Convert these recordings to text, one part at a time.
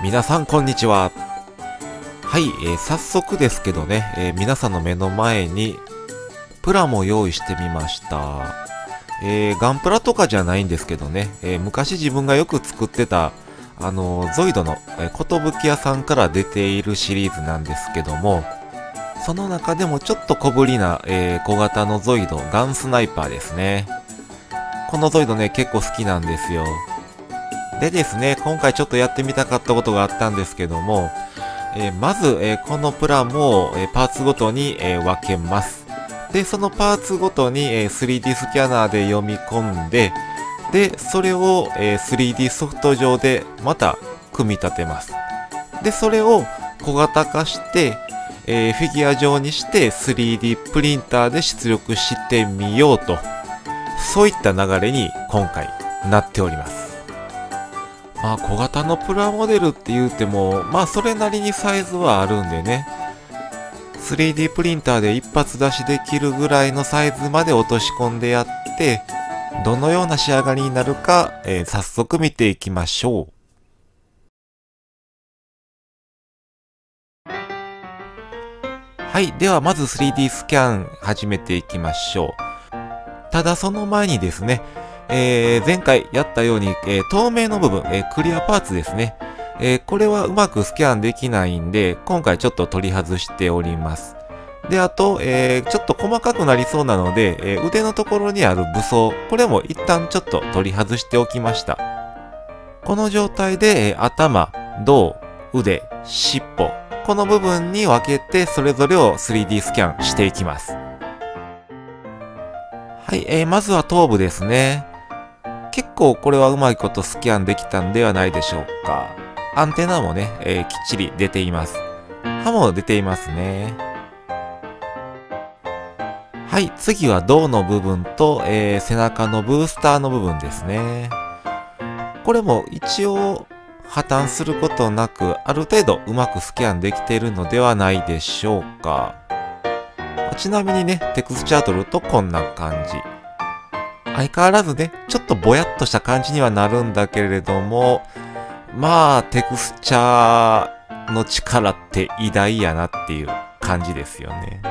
皆さんこんにちは。はい、早速ですけどね、皆さんの目の前にプラモ用意してみました。ガンプラとかじゃないんですけどね、昔自分がよく作ってたゾイドの寿屋さんから出ているシリーズなんですけども、その中でもちょっと小ぶりな、小型のゾイドガンスナイパーですね。このゾイドね、結構好きなんですよ。でですね、今回ちょっとやってみたかったことがあったんですけども、まず、このプラモを、パーツごとに、分けます。で、そのパーツごとに、3D スキャナーで読み込んで、で、それを、3D ソフト上でまた組み立てます。で、それを小型化して、フィギュア状にして 3D プリンターで出力してみようと、そういった流れに今回なっております。まあ小型のプラモデルって言うても、まあそれなりにサイズはあるんでね、3D プリンターで一発出しできるぐらいのサイズまで落とし込んでやって、どのような仕上がりになるか、早速見ていきましょう。はい。では、まず 3D スキャン始めていきましょう。ただ、その前にですね、前回やったように、透明の部分、クリアパーツですね。これはうまくスキャンできないんで、今回ちょっと取り外しております。で、あと、ちょっと細かくなりそうなので、腕のところにある武装、これも一旦ちょっと取り外しておきました。この状態で、頭、胴、腕、尻尾、この部分に分けてそれぞれを 3D スキャンしていきます。はい、まずは頭部ですね。結構これはうまいことスキャンできたんではないでしょうか。アンテナもね、きっちり出ています。刃も出ていますね。はい、次は胴の部分と、背中のブースターの部分ですね。これも一応破綻することなく、ある程度うまくスキャンできているのではないでしょうか。ちなみにね、テクスチャー取るとこんな感じ。相変わらずね、ちょっとぼやっとした感じにはなるんだけれども、まあ、テクスチャーの力って偉大やなっていう感じですよね。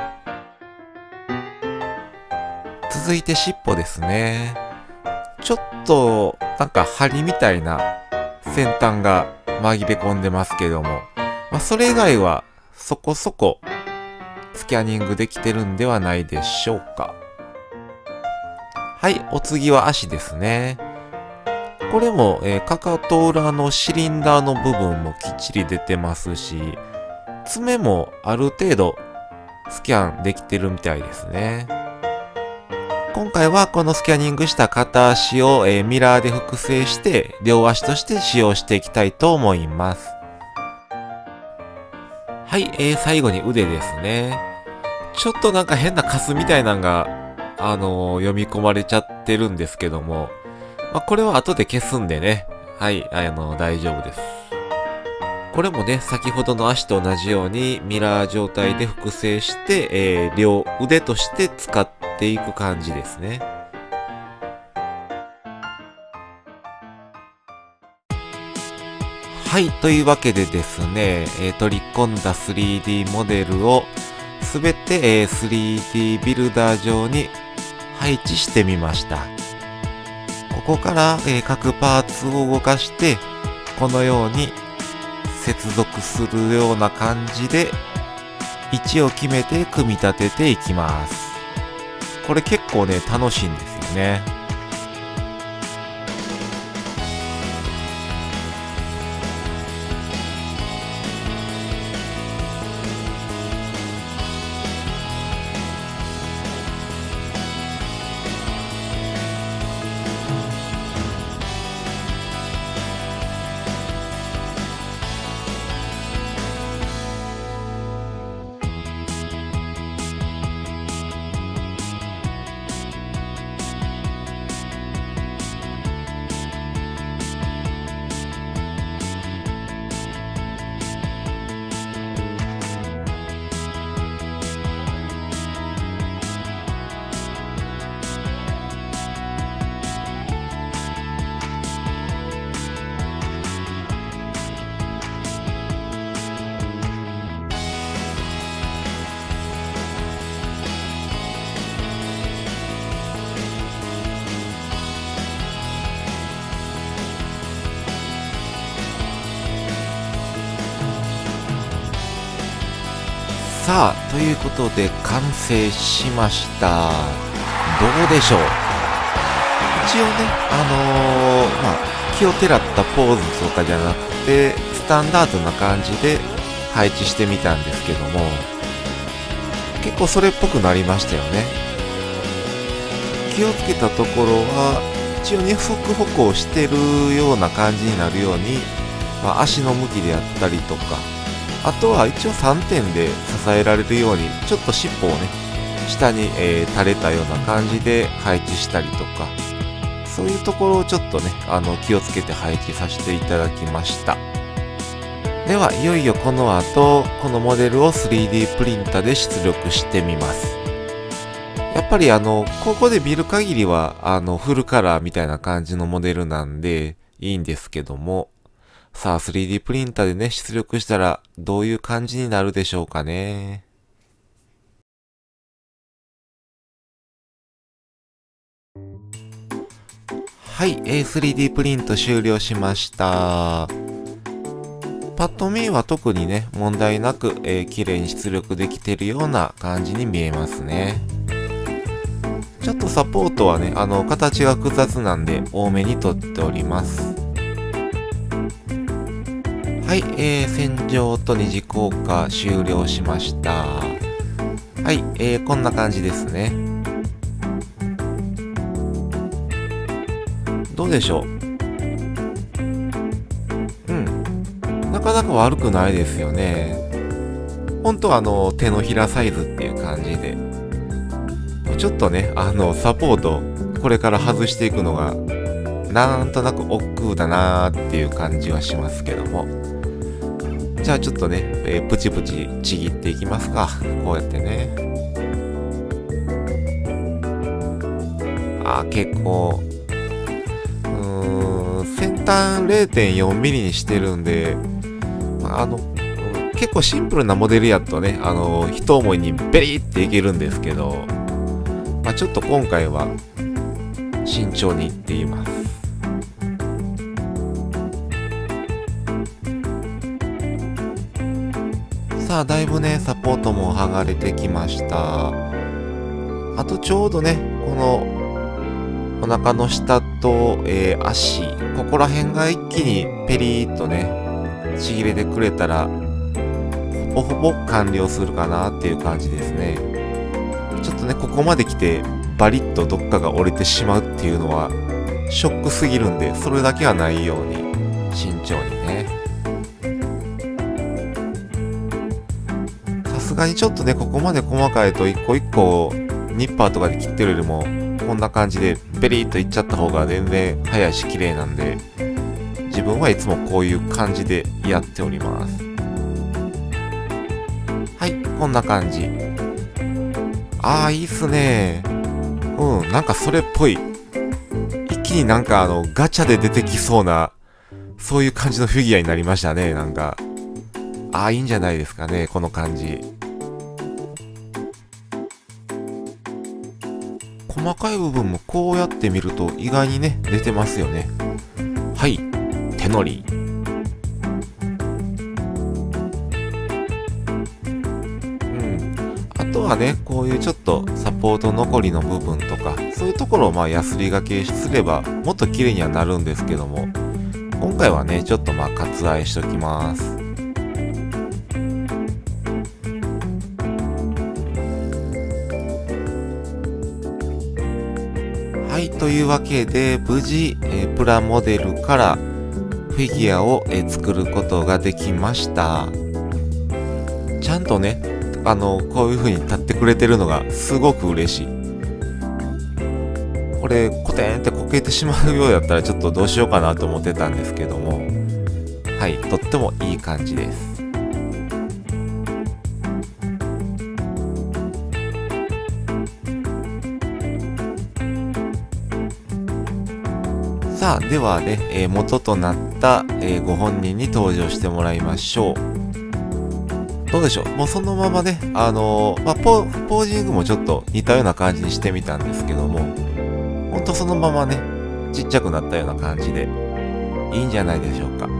続いて尻尾ですね。ちょっと、なんか針みたいな先端が紛れ込んでますけども、まあ、それ以外はそこそこスキャニングできてるんではないでしょうか。はい、お次は足ですね。これも、かかと裏のシリンダーの部分もきっちり出てますし、爪もある程度スキャンできてるみたいですね。今回はこのスキャニングした片足を、ミラーで複製して両足として使用していきたいと思います。はい、最後に腕ですね。ちょっとなんか変なカスみたいなのが、読み込まれちゃってるんですけども、まあ、これは後で消すんでね。はい、大丈夫です。これもね、先ほどの足と同じようにミラー状態で複製して、両腕として使っていく感じですね。はい、というわけでですね、取り込んだ 3D モデルをすべて、3D ビルダー上に配置してみました。ここから、各パーツを動かして、このように接続するような感じで位置を決めて組み立てていきます。これ結構ね、楽しいんですよね。 さあ、ということで完成しました。どうでしょう。一応ね、気をてらったポーズとかじゃなくて、スタンダードな感じで配置してみたんですけども、結構それっぽくなりましたよね。気をつけたところは、一応二足歩行してるような感じになるように、足の向きであったりとか、あとは一応3点で支えられるように、ちょっと尻尾をね、下に、垂れたような感じで配置したりとか、そういうところをちょっとね、気をつけて配置させていただきました。では、いよいよこの後、このモデルを 3D プリンターで出力してみます。やっぱりここで見る限りは、フルカラーみたいな感じのモデルなんで、いいんですけども、さあ 3D プリンターでね、出力したらどういう感じになるでしょうかね。はい、3D プリント終了しました。パッと見は特にね、問題なく、綺麗に出力できてるような感じに見えますね。ちょっとサポートはね、形が複雑なんで多めに取っております。はい、洗浄と二次硬化終了しました。はい、こんな感じですね。どうでしょう。なかなか悪くないですよね。ほんと手のひらサイズっていう感じで。ちょっとね、サポート、これから外していくのが、なんとなく億劫だなーっていう感じはしますけども。じゃあちょっとね、プチプチちぎっていきますか。こうやってね。結構、先端 0.4 ミリにしてるんで、結構シンプルなモデルやとね、一思いにベリーっていけるんですけど、ちょっと今回は慎重にいっています。さあ、だいぶね、サポートも剥がれてきました。あとちょうどね、このお腹の下と、足、ここら辺が一気にペリーっとね、ちぎれてくれたら、ほぼほぼ完了するかなっていう感じですね。ちょっとね、ここまで来て、バリッとどっかが折れてしまうっていうのは、ショックすぎるんで、それだけはないように、慎重にね。さすがにちょっとね、ここまで細かいと一個一個、ニッパーとかで切ってるよりも、こんな感じでベリーっといっちゃった方が全然早いし綺麗なんで、自分はいつもこういう感じでやっております。はい、こんな感じ。いいっすね。なんかそれっぽい。一気になんかガチャで出てきそうな、そういう感じのフィギュアになりましたね、なんか。いいんじゃないですかね、この感じ。細かい部分もこうやって見ると意外にね、出てますよね。はい、手乗り。あとはね、こういうちょっとサポート残りの部分とか、そういうところをヤスリがけすればもっと綺麗にはなるんですけども、今回はね、ちょっと割愛しときます。はい、というわけで、無事、プラモデルからフィギュアを、作ることができました。ちゃんとね、こういう風に立ってくれてるのがすごく嬉しい。これ、コテンってこけてしまうようだったらちょっとどうしようかなと思ってたんですけども、はい、とってもいい感じです。さあ、ではね、元となった、ご本人に登場してもらいましょう。どうでしょう、もうそのままね、ポージングもちょっと似たような感じにしてみたんですけども、ほんとそのままね、ちっちゃくなったような感じで、いいんじゃないでしょうか。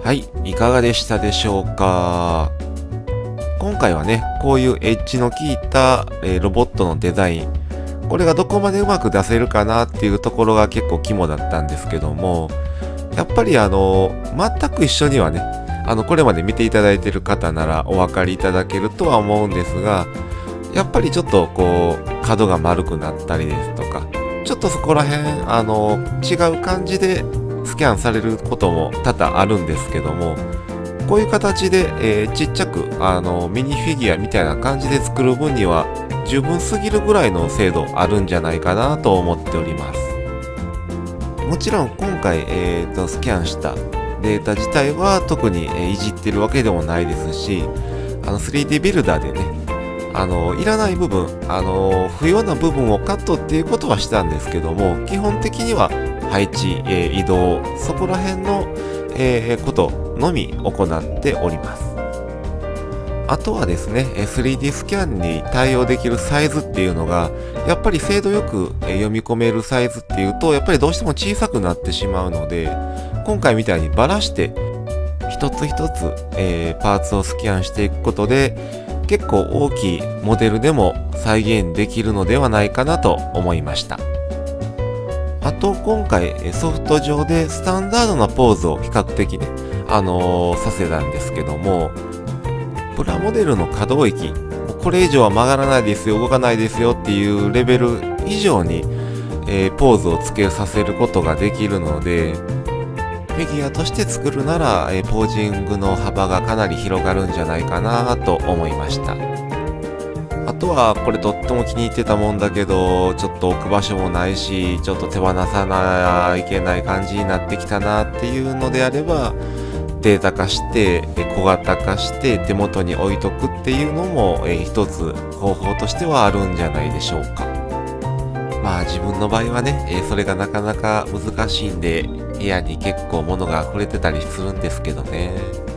はい、いかがでしたでしょうか。今回はね、こういうエッジの効いた、ロボットのデザイン、これがどこまでうまく出せるかなっていうところが結構肝だったんですけども、やっぱり全く一緒にはね、これまで見ていただいてる方ならお分かりいただけるとは思うんですが、やっぱりちょっとこう、角が丸くなったりですとか、ちょっとそこら辺、違う感じでスキャンされることも多々あるんですけども、こういう形で、ちっちゃく、ミニフィギュアみたいな感じで作る分には、十分すぎるぐらいの精度あるんじゃないかなと思っております。もちろん今回、スキャンしたデータ自体は特に、いじってるわけでもないですし、3D ビルダーでね、いらない部分、不要な部分をカットっていうことはしたんですけども、基本的には配置、移動、そこら辺の、ことのみ行っております。あとはですね、3D スキャンに対応できるサイズっていうのが、やっぱり精度よく読み込めるサイズっていうと、やっぱりどうしても小さくなってしまうので、今回みたいにバラして、一つ一つ、パーツをスキャンしていくことで、結構大きいモデルでも再現できるのではないかなと思いました。あと今回ソフト上でスタンダードなポーズを比較的ね、させたんですけども、プラモデルの可動域、これ以上は曲がらないですよ、動かないですよっていうレベル以上に、ポーズをつけさせることができるので、フィギュアとして作るなら、ポージングの幅がかなり広がるんじゃないかなと思いました。あとはこれとっても気に入ってたもんだけど、ちょっと置く場所もないし、ちょっと手放さないけない感じになってきたなっていうのであれば、データ化して小型化して手元に置いとくっていうのも、一つ方法としてはあるんじゃないでしょうか。まあ自分の場合はね、それがなかなか難しいんで、部屋に結構物が溢れてたりするんですけどね。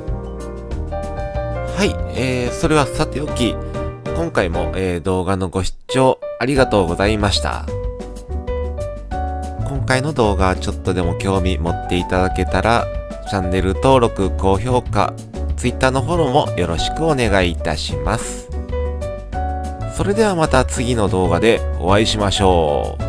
はい、それはさておき、今回も、動画のご視聴ありがとうございました。今回の動画ちょっとでも興味持っていただけたら、チャンネル登録、高評価、Twitter のフォローもよろしくお願いいたします。それではまた次の動画でお会いしましょう。